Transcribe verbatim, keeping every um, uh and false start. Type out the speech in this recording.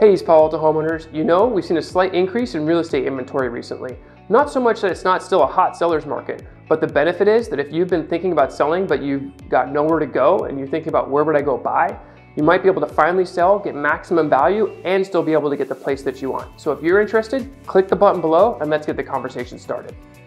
Hey, East Palo Alto homeowners. You know, we've seen a slight increase in real estate inventory recently. Not so much that it's not still a hot seller's market, but the benefit is that if you've been thinking about selling, but you've got nowhere to go and you're thinking about where would I go buy, you might be able to finally sell, get maximum value, and still be able to get the place that you want. So if you're interested, click the button below and let's get the conversation started.